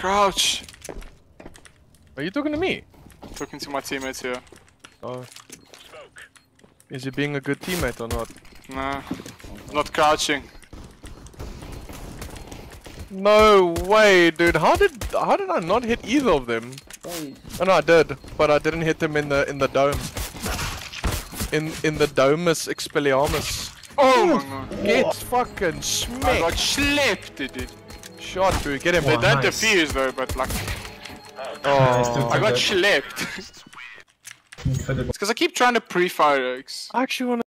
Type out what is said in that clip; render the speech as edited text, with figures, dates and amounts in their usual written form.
Crouch! Are you talking to me? Talking to my teammates here. Oh. Is he being a good teammate or not? Nah. Not crouching. No way, dude. How did I not hit either of them? Oh no, I did, but I didn't hit them in the dome. In the domus expelliarmus. Oh my god. Get fucking I smacked. got slapped, dude. Shot, bro. Get him. They don't nice. defuse though, but like Oh, I got slapped. Incredible. It's because I keep trying to pre-fire eggs. I actually want